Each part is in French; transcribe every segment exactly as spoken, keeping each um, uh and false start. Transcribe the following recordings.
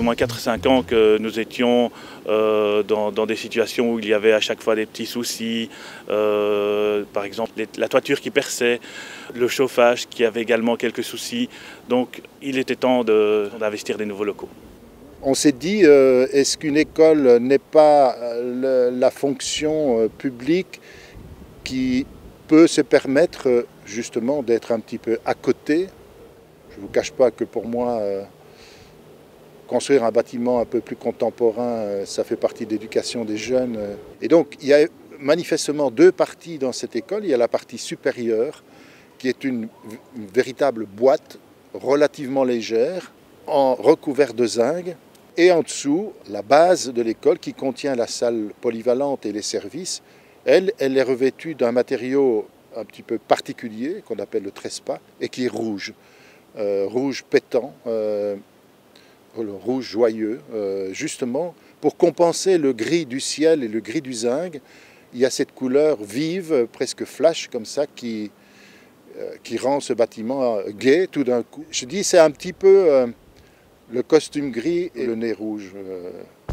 moins quatre cinq ans que nous étions euh, dans, dans des situations où il y avait à chaque fois des petits soucis, euh, par exemple les, la toiture qui perçait, le chauffage qui avait également quelques soucis. Donc il était temps d'investir des nouveaux locaux. On s'est dit, euh, est-ce qu'une école n'est pas le, la fonction euh, publique qui peut se permettre euh, justement d'être un petit peu à côté? Je ne vous cache pas que pour moi, euh, construire un bâtiment un peu plus contemporain, euh, ça fait partie de l'éducation des jeunes. Euh. Et donc, il y a manifestement deux parties dans cette école. Il y a la partie supérieure, qui est une, une véritable boîte relativement légère, en recouvert de zinc. Et en dessous, la base de l'école qui contient la salle polyvalente et les services, elle, elle est revêtue d'un matériau un petit peu particulier qu'on appelle le trespa et qui est rouge, euh, rouge pétant, euh, rouge joyeux, euh, justement pour compenser le gris du ciel et le gris du zinc. Il y a cette couleur vive, presque flash comme ça, qui, euh, qui rend ce bâtiment gai tout d'un coup. Je dis c'est un petit peu euh, le costume gris et le nez rouge. Euh.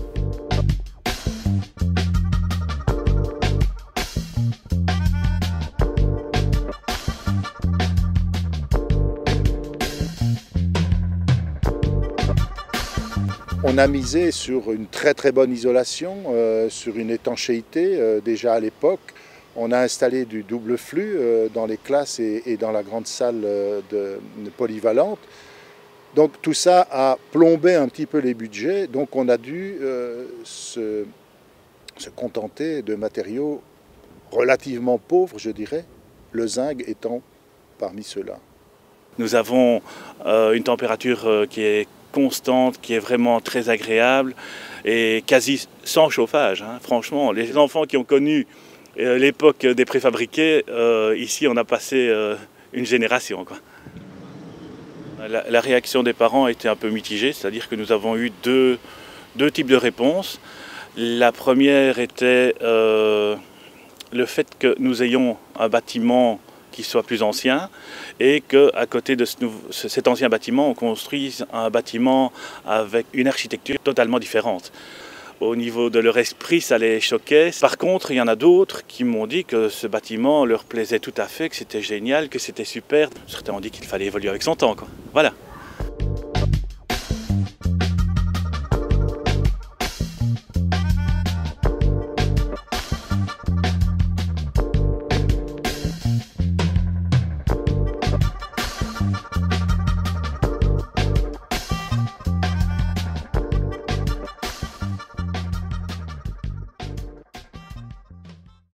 On a misé sur une très très bonne isolation, euh, sur une étanchéité euh, déjà à l'époque. On a installé du double flux euh, dans les classes et, et dans la grande salle euh, de, de polyvalente. Donc tout ça a plombé un petit peu les budgets, donc on a dû euh, se, se contenter de matériaux relativement pauvres, je dirais, le zinc étant parmi ceux-là. Nous avons euh, une température euh, qui est constante, qui est vraiment très agréable et quasi sans chauffage. Hein. Franchement, les enfants qui ont connu euh, l'époque des préfabriqués, euh, ici on a passé euh, une génération, quoi. La, la réaction des parents a été un peu mitigée, c'est-à-dire que nous avons eu deux, deux types de réponses. La première était euh, le fait que nous ayons un bâtiment qui soit plus ancien et qu'à côté de ce nouveau, cet ancien bâtiment, on construise un bâtiment avec une architecture totalement différente. Au niveau de leur esprit, ça les choquait. Par contre, il y en a d'autres qui m'ont dit que ce bâtiment leur plaisait tout à fait, que c'était génial, que c'était super. Certains ont dit qu'il fallait évoluer avec son temps, quoi. Voilà.